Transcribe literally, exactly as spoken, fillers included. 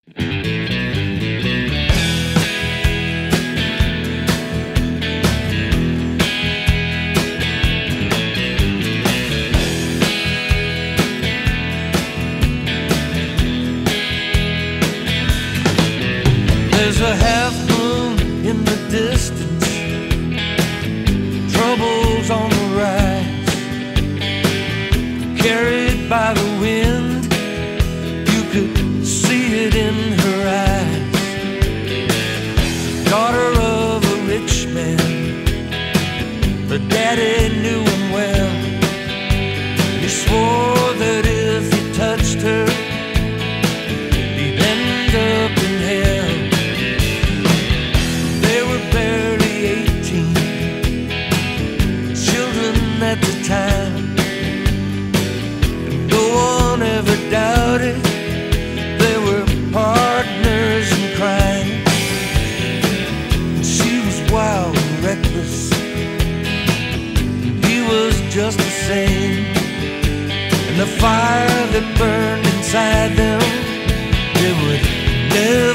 There's a half moon in the distance, troubles on the rise, carried by the wind, you could see it in her eyes. Daughter of a rich man, her daddy knew him well. He swore that if he touched her, he'd end up in hell. At the time, and no one ever doubted they were partners in crime. And she was wild and reckless, and he was just the same. And the fire that burned inside them, it would never